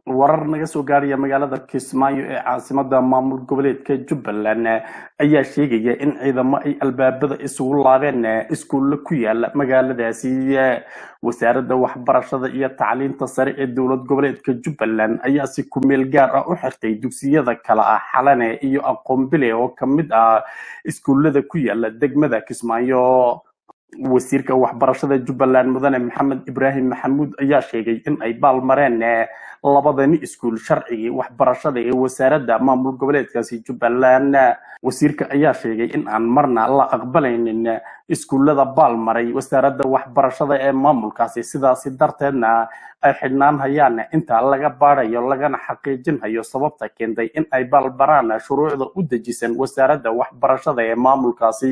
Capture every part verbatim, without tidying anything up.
warar naga soo gaaraya magaalada Kismaayo ee caasimadda maamul goboleedka Jubbaland ayaa sheegaya in ciidamo ay albaabada isugu laabeen iskuulo ku yaala magaaladaasi. wasaaradda waxbarashada iyo tacliinta sare ee dowlad goboleedka Jubbaland ayaa si ku meel gaar ah u xirtay dugsiyada kala ah Xalane iyo Aqoonbile oo kamid ah iskuulada ku yaala degmada Kismaayo. wasiirka waxbarashada Jubbaland mudane Maxamed Ibraahim Maxamuud ayaa sheegay in ay baalmareen labadani iskuul sharcigi waxbarashada ee wasaaradda maamul goboleedkaasi Jubbaland. wasiirka ayaa sheegay in aan marna la aqbalaynin iskuulada baalmaray wasaaradda waxbarashada ee maamulkaasi, sidaas darteedna ay xidhnaan hayaan inta laga baarayo lagana xaqiijinayo sababta keentay in ay baalbaraan shuruucda u dejisan wasaaradda waxbarashada ee maamulkaasi.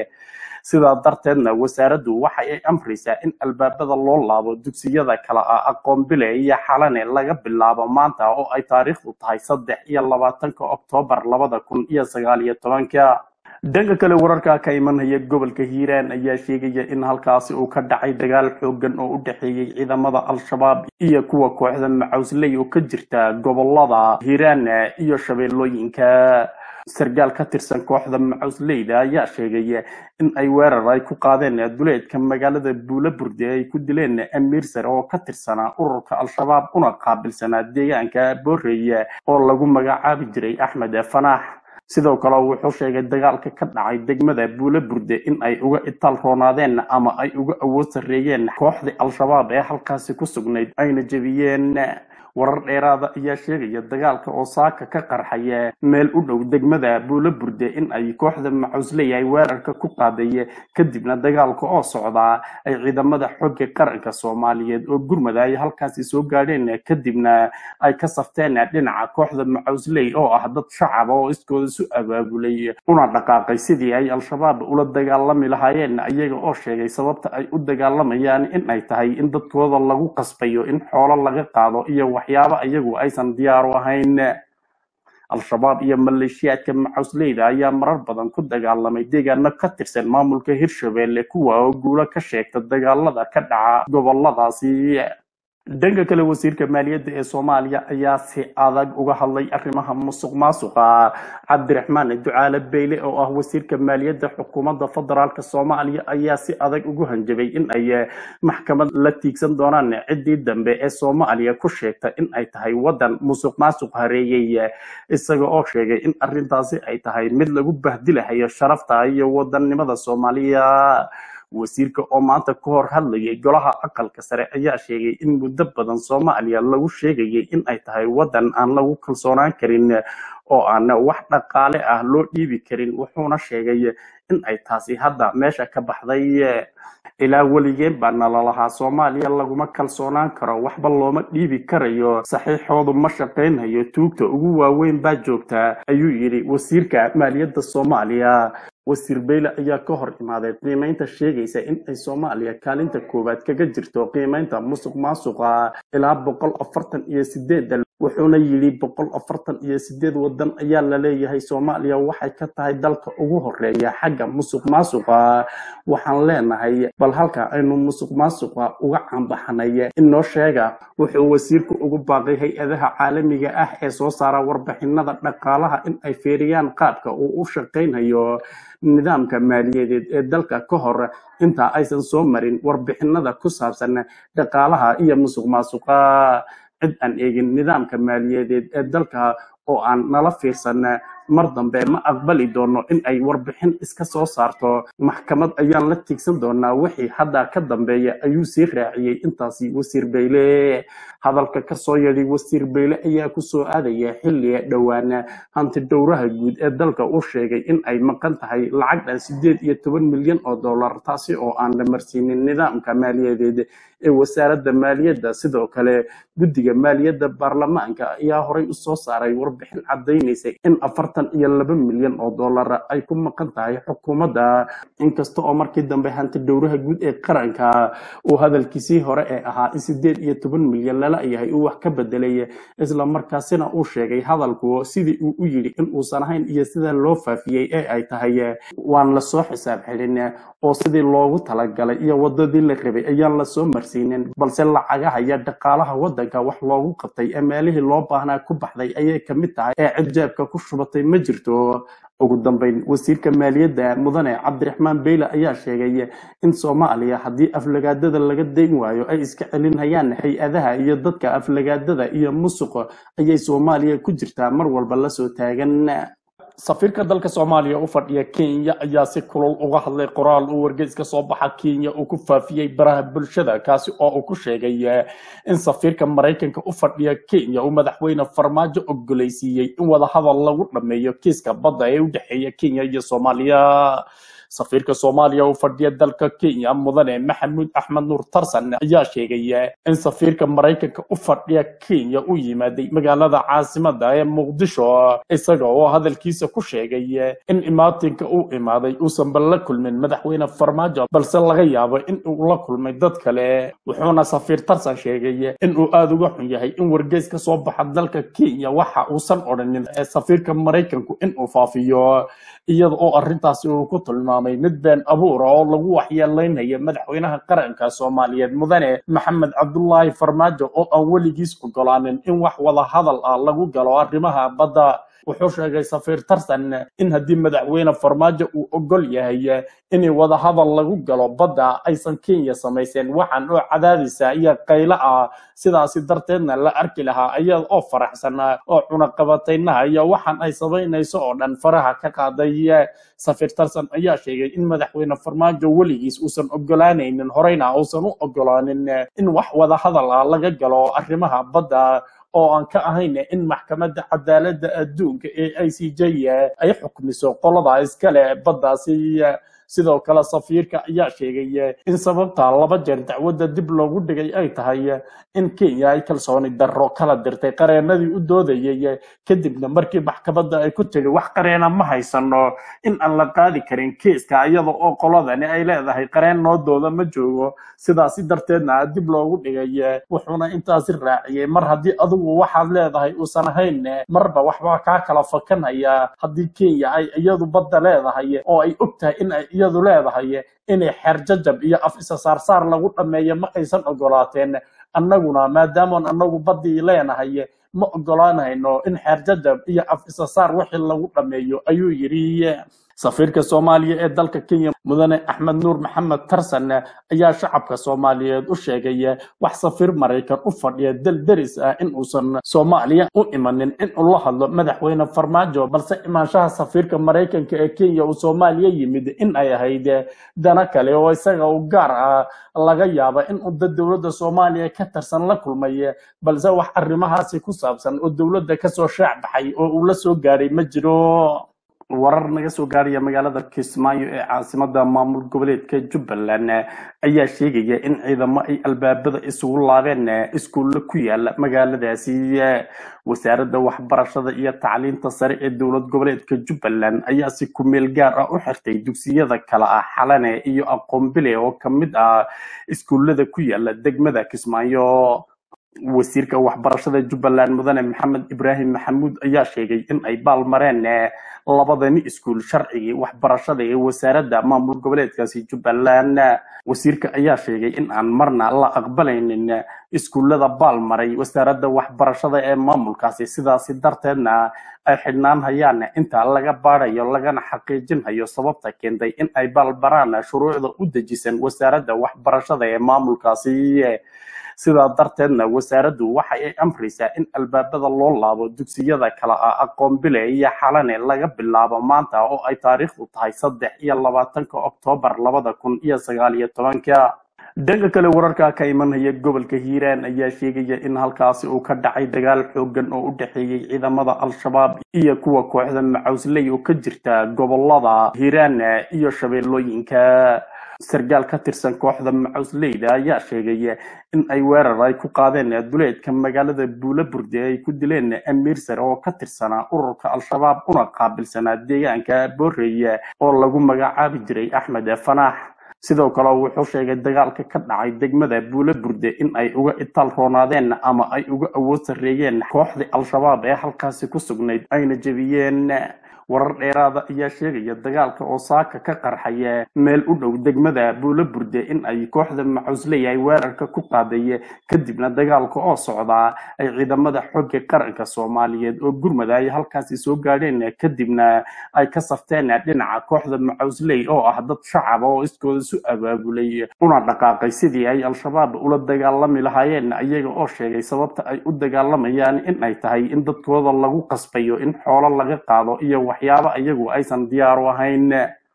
sidaa darteedna wasaaraddu waxa ay amraysaa in albaabada loo laabo dugsiyada kala ah Aqoonbile iyo Xalane laga bilaabo maanta oo ay taariikhdu tahay saddex iyo labaatanka Oktoobar labada kun iyo sagaal iyo tobanka. dhanka kale wararka ka imanaya gobolka Hiiraan ayaa sheegaya in halkaasi uu ka dhacay dagaal xooggan oo u dhaxeeyay ciidamada Al-Shabaab iyo kuwa kooxda Macawsley oo ka jirta gobolada Hiiraan iyo Shabeellooyinka. sargaal ka tirsan kooxda Macawsleyda ayaa sheegay in ay weerar ay ku qaadeen duleedka magaalada Buulaburde ay ku dileen amiir sare oo ka tirsanaa ururka Al-Shabaab una qaabilsanaa deegaanka Boorey oo lagu magacaabi jiray Axmed Fanax. sidoo kale wuxuu sheegay dagaalka ka dhacay degmada Buulaburde in ay uga itaal roonaadeen ama ay uga awood sareeyeen kooxda Al-Shabaab ee halkaasi ku sugnayd ayna jabiyeen. warar dheeraada ayaa sheegaya dagaalka oo saaka ka qarxaya meel u dhow degmada Buulaburde in ay kooxda Macawsley ay weerarka ku qaaday, kadibna dagaalka oo socda ay ciidamada xoogga qaranka Soomaaliyeed oo gurmada ay halkaasi soo gaadheen, kadibna ay ka safteen dhinaca kooxda Macawsley oo ah dad shacab oo iskooda isu abaabulay una dhaqaaqay sidii ay Al-Shabaab ula dagaalami lahaayeen, iyaga oo sheegay sababta ay u dagaalamayaan in ay tahay in dadkooda lagu qasbayo in xoolo laga qaado iyo waxyaabo iyagu aysan diyaar u ahayn. Al-Shabaab iyo maleeshiyaadka Macawsleyda ayaa marar badan ku dagaalamay deegaano ka tirsan maamulka Hirshabelle kuwa oo guulo ka sheegta dagaalada ka dhaca goboladaasi. dhanka kale wasiirka maaliyadda ee Soomaaliya ayaa si adag uga hadlay arrimaha musuqmaasuqa. Cabdiraxmaan Ducaale Beyle oo ah wasiirka maaliyadda xukuumadda federaalka Soomaaliya ayaa si adag ugu hanjabay in ay maxkamad la tiigsan doonaan ciddii dambe ee Soomaaliya ku sheegta in ay tahay wadan musuqmaasuq hareeyay, isaga oo sheegay in arrintaasi ay tahay mid lagu bahdilahayo sharafta iyo wadannimada Soomaaliya. wasiirka oo maanta ka hor hadlayay golaha aqalka sare ayaa sheegay in muddo badan Soomaaliya lagu sheegayay in ay tahay wadan aan lagu kalsoonaan karin oo aan wax dhaqaale ah loo dhiibi karin, wuxuuna sheegay in ay taasi hadda meesha ka baxday. ilaa weligeen baa nalalahaa Soomaaliya laguma kalsoonaan karo, waxba looma dhiibi karayo, saxiixoodu ma shaqaynayo, tuugta ugu waaweyn baa joogta, ayuu yidhi wasiirka maaliyadda Soomaaliya. wasiir Beyle ayaa ka hor imaaday qiimeynta sheegaysa in ay Soomaaliya kaalinta koowaad kaga jirto qiimeynta musuqmaasuqa ilaa boqol afartan iyo sideed, wuxuuna yidhi boqol afartan iyo sideed wadan ayaa la leeyahay Soomaaliya waxay ka tahay dalka ugu horeeya xagga musuqmaasuqa. waxaan leenahay bal halka aynu musuqmaasuqa uga cambaxnay inoo sheega. wuxuu wasiirku ugu baaqay hay-adaha caalamiga ah ee soo saara warbixinada dhaqaalaha in ay feeriyaan qaabka uu u shaqaynayo nidaamka maaliyadeed ee dalka ka hor inta aysan soo marin warbixinada ku saabsan dhaqaalaha iyo musuqmaasuqa. cid aan eegin nidaamka maaliyadeed ee dalka oo aan nala fiirsan mar dambe ma aqbali doono in ay warbixin iska soo saarto, maxkamad ayaan la tiigsan doonaa wixii hadda ka dambeeya, ayuu sii raaciyay intaasi wasiir Beyle. hadalka ka soo yeedhay wasiir Beyle ayaa ku soo aadaya xilli dhowaan hanti dhowraha guud ee dalka uu sheegay in ay maqan tahay lacag dhan sideed iyo toban milyan oo dollar, taasi oo aan la marsiinin nidaamka maaliyadeed ee wasaaradda maaliyadda. sidoo kale guddiga maaliyadda baarlamaanka ayaa horay u soo saaray warbixin cadaynaysa in afartan afartan iyo laba milyan oo dollar ay ku maqan tahay xukuumadda inkasta oo markii dambe hanti dhowraha guud ee qaranka uu hadalkiisii hore ee ahaa in sideed iyo toban milyan lala yahay uu wax ka bedelay isla markaasina uu sheegay hadalku sidii uu u yidhi in uusan ahayn iyo sida loo faafiyey ee ay tahay waan la soo xisaab xidhin oo sidii loogu talagalay iyo wadadii la rabay ayaan la soo marsiinin balse lacagaha iyo dhaqaalaha wadanka wax loogu qabtay ee meelihii loo baahnaa ku baxday ayay ka mid tahay ee cidjaabka ku shubatay ma jirto ugu dambeyn wasiirka maaliyadda mudane cabdiraxmaan beyle ayaa sheegay in soomaaliya haddii aflagaadada laga dayn waayo ay iska celinayaan hay-adaha iyo dadka aflagaadada iyo musuqa ayay soomaaliya ku jirtaa mar walba la soo taagan safiirka dalka Soomaaliya u fadhiya Kenya ayaa si kulul uga hadlay qoraal uu wargeyska soo baxa Kenya uu ku faafiyay baraha bulshada kaasi oo uu ku sheegay in safiirka Mareykanka u fadhiya Kenya uu madaxweyne Farmaajo ogoleysiiyay in wada hadal lagu dhameeyo kiiska badda ee u dhaxeeya Kenya iyo Soomaaliya safiirka Soomaaliya u fadhiya dalka Kenya mudane Maxamuud Axmed Nuur Tarsan ayaa sheegay in safiirka Mareykanka u fadhiya Kenya uu yimaaday magaalada caasimadda ee Muqdisho isaga oo hadalkiisa ku sheegay in imaatinka uu imaaday uusan bal kulmin madaxweyne Farmaajo balse laga yaabo in uu la kulmay dad kale wuxuuna safiir Tarsan sheegay in uu aad uga xun yahay in wargeyska soo baxa dalka Kenya waxa uusan odhanin safiirka Mareykanku in uu faafiyo iyada oo arrintaasi uu ku tilmaamay mid been abuur oo lagu waxyeeleynayo madaxweynaha qaranka Soomaaliyeed mudane Maxamed Cabdullaahi Farmaajo oo aan weligiis ogolaanin in wax wada hadal ah lagu galo arrimaha badda wuxuu sheegay safiir Tarsan in haddii madaxweyne Farmaajo uu ogol yahay in wada hadal lagu galo badda aysan Kenya sameeyeen waxaan oo cadaadisa iyo qaylo ah sidaas darteedna la arki lahaa ayada oo faraxsan oo cunaqabatayna iyo waxaan ay sameynayso oo dhan faraha ka qaaday safiir Tarsan ayaa sheegay in madaxweyne Farmaajo weligiis uusan ogolaanaynin horeyna uusan u ogolaanin in wax wada hadal ah laga galo arrimaha badda oo aan ka ahayn in maxkamadda cadaaladda adduunka ee I C J ay xukmiso qolada iskale baddaasi sidoo kale safiirka ayaa sheegay in sababta laba jeer dacwadda dib loogu dhigay ay tahay in Kenya ay kalsooni darro kala dirtay qareenadii u doodayay kadibna markii maxkamadda ay ku tiri wax qareena ma haysano in aan la qaadi karin kiiska iyada oo qoladani ay leedahay qareen noo dooda ma joogo sidaas darteedna dib loogu dhigay wuxuuna intaas raaciyay mar haddii adigu waxaad leedahay uusan ahayn marba waxba ka kala fakanaya haddii Kenya ay iyadu badda leedahay oo ay ogtahay in ay iyadu leedahay inay xerjajab iyo af isa saar saar lagu dhameeyo ma aysan ogolaateen annaguna maadaama annagu badii leenahay ma ogolaanayno in xerjajab iyo af isa saar wixii lagu dhameeyo ayuu yiri safiirka Soomaaliya ee dalka Kenya mudane Axmed Nuur Maxamed Tarsan ayaa shacabka Soomaaliyeed u sheegay wax safiir Mareykan u fadhiya dal daris ah in uusan Soomaaliya u imanin in uu la hadlo madaxweyne Farmaajo balse imaanshaha safiirka Mareykanka ee Kenya uu Soomaaliya yimid in ay ahayd dana kale oo isaga u gaar ah laga yaabo in uu dowladda Soomaaliya ka tirsan la kulmay balse wax arrimahaasi ku saabsan oo dowladda ka soo shaac baxay oo uu la soo gaaray ma jiro warar naga soo gaaraya magaalada Kismaayo ee caasimadda maamul goboleedka Jubbaland ayaa sheegaya in ciidamo ay albaabada isugu laabeen iskuul ku yaala magaaladaasi wasaaradda waxbarashada iyo tacliinta sare ee dowlad goboleedka Jubbaland ayaa si ku meel gaar ah u xirtay dugsiyada kala ah Xalane iyo Aqoonbile oo kamid ah iskuulada ku yaala degmada Kismaayo wasiirka waxbarashada Jubbaland mudane Maxamed Ibraahim Maxamuud ayaa sheegay in ay baalmareen labadani iskuul sharcigi waxbarashada ee wasaaradda maamul goboleedkaasi Jubbaland wasiirka ayaa sheegay in aan marna la aqbalaynin iskuulada baalmaray wasaaradda waxbarashada ee maamulkaasi sidaas darteedna ay xidhnaan hayaan inta laga baarayo lagana xaqiijinayo sababta keentay in ay baalbaraan shuruucda u dejisan wasaaradda waxbarashada ee maamulkaasi sidaa darteedna wasaaraddu waxa ay amraysaa in albaabada loo laabo dugsiyada kala ah Aqoonbile iyo Xalane laga bilaabo maanta oo ay taariikhdu tahay saddex iyo labaatanka Oktoobar labada kun iyo sagaal iyo tobanka dhanka kale wararka ka imanaya gobolka Hiiraan ayaa sheegaya in halkaasi uu ka dhacay dagaal xooggan oo u dhaxeeyay ciidamada Al-Shabaab iyo kuwa kooxda Macawsley oo ka jirta gobolada Hiiraan iyo Shabeellooyinka sargaal ka tirsan kooxda macusleyda ayaa sheegay in ay weerar ay ku qaadeen duleedka magaalada buulaburde ay ku dileen amiir sare oo ka tirsanaa ururka al-shabaab una qaabilsanaa deegaanka booreye oo lagu magacaabi jiray axmed fanaax sidoo kale wuxuu sheegay dagaalka ka dhacay degmada buulaburde in ay uga itaal roonaadeen ama ay uga awood sareeyeen kooxda al-shabaab ee halkaasi ku sugnayd ayna jebiyeen warar dheeraada ayaa sheegaya dagaalka oo saaka ka qarxaya meel u dhow degmada buulaburde in ay kooxda macusley ay weerarka ku qaaday kadibna dagaalka oo socda ay ciidamada xoogga qaranka Soomaaliyeed oo gurmada ay halkaasi soo gaadheen kadibna ay ka safteen dhinaca kooxda macusley oo ah dad shacab oo iskooda isu abaabulay una dhaqaaqay sidii ay al-shabaab ula dagaalami lahaayeen iyaga oo sheegay sababta ay u dagaalamayaan in ay tahay in dadkooda lagu qasbayo in xoolo laga qaado iyo waxyaabo ayagu aysan diyaar u ahayn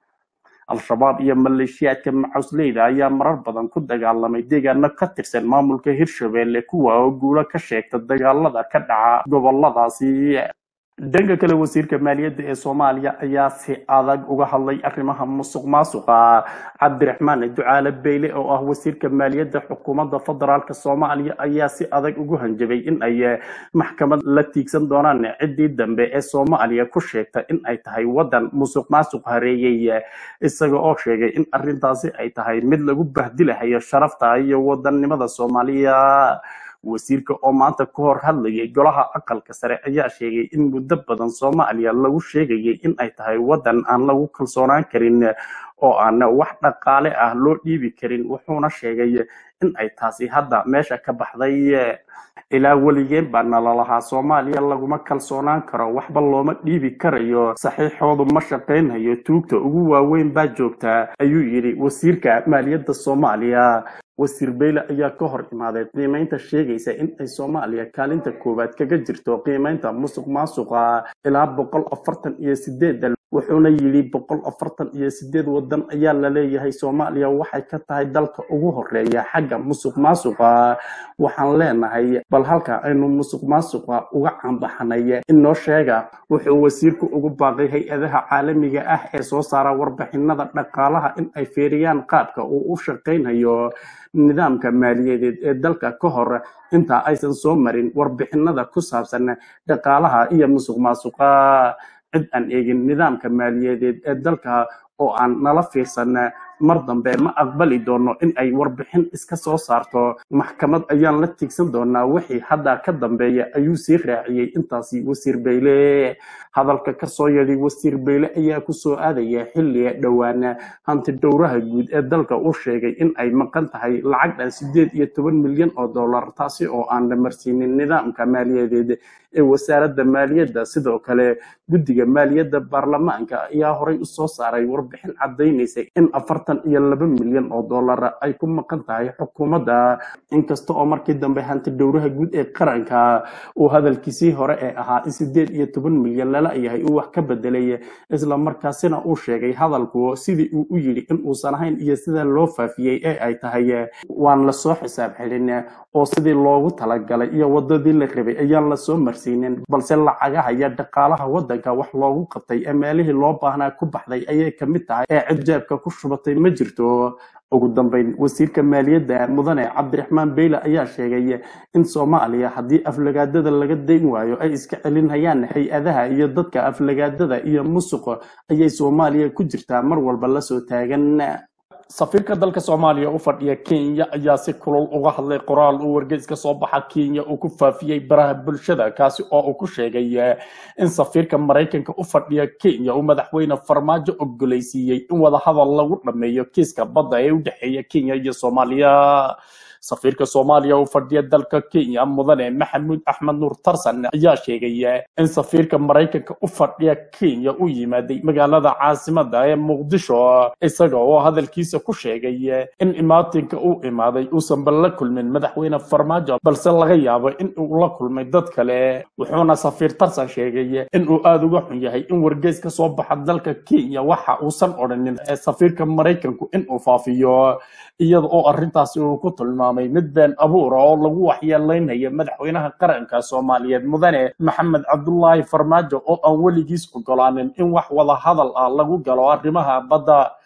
al-shabaab iyo maleeshiyaadka macusleyda ayaa marar badan ku dagaalamay deegaano ka tirsan maamulka Hirshabelle kuwa oo guulo ka sheegta dagaalada ka dhaca goboladaasi dhanka kale wasiirka maaliyadda ee Soomaaliya ayaa si adag uga hadlay arrimaha musuqmaasuqa Cabdiraxmaan Ducaale Beyle oo ah wasiirka maaliyadda xukuumadda federaalka Soomaaliya ayaa si adag ugu hanjabay in ay maxkamad la tiigsan doonaan cidii dambe ee Soomaaliya ku sheegta in ay tahay wadan musuqmaasuq hareeyay isaga oo sheegay in arrintaasi ay tahay mid lagu bahdilayo sharafta iyo wadannimada Soomaaliya wasiirka oo maanta ka hor hadlayay golaha aqalka sare ayaa sheegay in muddo badan Soomaaliya lagu sheegay in ay tahay wadan aan lagu kalsoonaan karin oo aan wax dhaqaale ah loo dhiibi karin wuxuuna sheegay in ay taasi hadda meesha ka baxday ilaa waligeen baa nalalahaa Soomaaliya laguma kalsoonaan karo waxba looma dhiibi karayo saxiixoodu ma shaqeynayo tuugta ugu waaweyn baa joogta ayuu yiri wasiirka maaliyadda Soomaaliya wasiir Beyle ayaa ka hor imaaday qiimeynta sheegaysa in ay Soomaaliya kaalinta koowaad kaga jirto qiimeynta musuqmaasuqa ilaa boqol afartan iyo sideed wuxuuna yiri boqol afartan iyo sideed wadan ayaa la leeyahay Soomaaliya waxay ka tahay dalka ugu horeeya xagga musuqmaasuqa waxaan leenahay bal halka aynu musuqmaasuqa uga cambaxnay in noo sheega wuxuu wasiirku ugu baaqay hay'adaha caalamiga ah ee soo saara warbixinada dhaqaalaha in ay feeriyaan qaabka uu u shaqeynayo nidaamka maaliyadeed ee dalka ka hor inta aysan soo marin warbixinada ku saabsan dhaqaalaha iyo musuqmaasuqa cid aan eegin nidaamka maaliyadeed ee dalka oo aan nala fiirsan mar dambe ma aqbali doono in ay warbixin iska soo saarto maxkamad ayaan la tiigsan doonaa wixii hadda ka dambeeya ayuu sii raaciyay intaasi wasiir Beyle hadalka ka soo yeeday wasiir Beyle ayaa ku soo aadaya xilli dhawaan hanti dhowraha guud ee dalka uu sheegay in ay maqan tahay lacag dhan sideed iyo toban milyan oo dollar taasi oo aan la marsiinin nidaamka maaliyadeed ee wasaaradda maaliyadda sidoo kale guddiga maaliyadda baarlamaanka ayaa horay u soo saaray warbixin cadeynaysa in afartan iyo laba milyan oo dollar ay ku maqan tahay xukuumadda inkasta oo markii dambe hanti dhowraha guud ee qaranka uu hadalkiisii hore ee ahaa in sideed iyo toban milyan lala yahay uu wax ka bedelay isla markaasina uu sheegay hadalku sidii uu u yiri in uusan ahayn iyo sida loo faafiyay ee ay tahay waan la soo xisaab xilin oo sidii loogu talagalay iyo wadadii la rabay ayaan la soo marsiinin balse lacagaha iyo dhaqaalaha wadanka wax loogu qabtay ee meelihii loo baahnaa ku baxday ayay ka mid tahay ee cidjaabka ku shubatay ma jirto ugu dambeyn wasiirka maaliyadda mudane Cabdiraxmaan Beyle ayaa sheegay in Soomaaliya haddii aflagaadada laga deyn waayo ay iska celinayaan hay'adaha iyo dadka aflagaadada iyo musuqa ayay Soomaaliya ku jirtaa mar walba la soo taagan safiirka dalka Soomaaliya u fadhiya Kenya ayaa si kulul uga hadlay qoraal uu wargeyska soo baxa Kenya uu ku faafiyay baraha bulshada kaasi oo uu ku sheegay in safiirka Mareykanka u fadhiya Kenya uu madaxweyne Farmaajo ogoleysiiyay in wada hadal lagu dhameeyo kiiska badda ee u dhaxeeya Kenya iyo Soomaaliya safiirka Soomaaliya u fadhiya dalka Kenya mudane Maxamuud Axmed Nuur Tarsan ayaa sheegay in safiirka Mareykanka u fadhiya Kenya uu yimaaday magaalada caasimadda ee Muqdisho isaga oo hadalkiisa ku sheegay in imaatinka uu imaaday uusan bal la kulmin madaxweyne Farmaajo balse laga yaabo in uu la kulmay dad kale wuxuuna safiir Tarsan sheegay in uu aad uga xun yahay in wargeyska soo baxa dalka Kenya waxa uusan odhanin safiirka Mareykanku in uu faafiyo iyada oo arrintaasi uu ku tilmaamay mid been abuur oo lagu waxyeeleynayo madaxweynaha qaranka Soomaaliyeed mudane Maxamed Cabdullaahi Farmaajo oo aan weligiis ogolaanin in wax wada hadal ah lagu galo arrimaha badda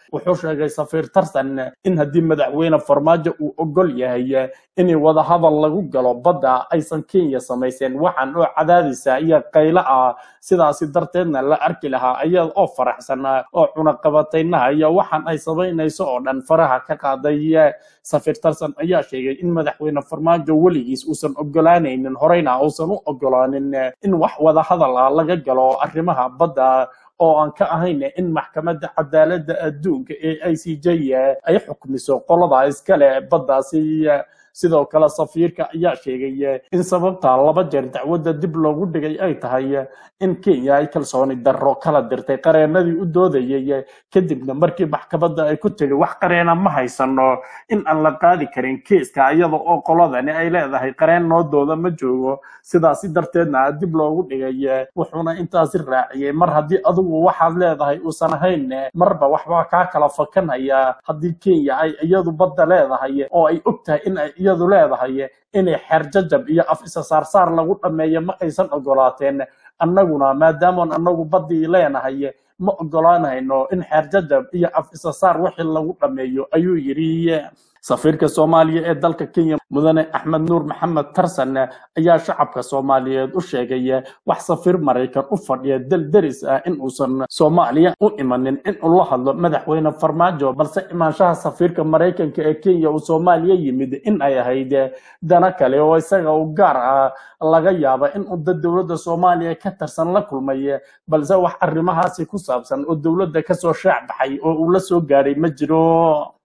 wuxuu sheegay safiir tarsan in haddii madaxweyne farmaajo uu ogol yahay in wada hadal lagu galo badda aysan Kenya samayseen waxaan oo cadaadisa iyo qaylo ah sidaasi darteedna la arki lahaa iyada oo faraxsan oo cunaqabataynaha iyo waxaan ay samaynayso oo dhan faraha ka qaaday safiir tarsan ayaa sheegay in madaxweyne farmaajo weligiis uusan ogolaanaynin horeyna uusan u ogolaanin in wax wada hadal ah laga galo arrimaha badda oo aan ka ahayn in maxkamadda cadaaladda adduunka ee I C J ay xukmiso qolada iskale baddaasi sidoo kale safiirka ayaa sheegay in sababta laba jeer dacwadda dib loogu dhigay ay tahay in Kenya ay kalsooni darro kala dirtay qareenadii u doodayay kadibna markii maxkamadda ay ku tiri wax qareena ma haysano in aan la qaadi karin kiiska iyada oo qoladani ay leedahay qareen noo dooda ma joogo sidaasi darteedna dib loogu dhigay wuxuuna intaasi raaciyay mar haddii adigu waxaad leedahay uusan ahayn marba waxba kaa kala fakanaya haddii Kenya ay iyadu badda leedahay oo ay ogtahay in ay iyadu leedahay inay xerjajab iyo af isa saarsaar lagu dhameeyo ma aysan ogolaateen annaguna maadaama annagu badii leenahay ma ogolaanayno in xerjajab iyo af isa saar wixii lagu dhameeyo ayuu yiri safiirka Soomaaliya ee dalka Kenya mudane Axmed Nuur Maxamed Tarsan ayaa shacabka Soomaaliyeed u sheegay wax safiir Mareykan u fadhiya dal daris ah in uusan Soomaaliya u imanin in uu la hadlo madaxweyne Farmaajo balse imaanshaha safiirka Mareykanka ee Kenya uu Soomaaliya yimid in ay ahayd dana kale oo isaga u gaar ah laga yaabo in uu dowladda Soomaaliya ka tirsan la kulmay balse wax arrimahaasi ku saabsan oo dowladda ka soo shaac baxay oo uu la soo gaaray ma jiro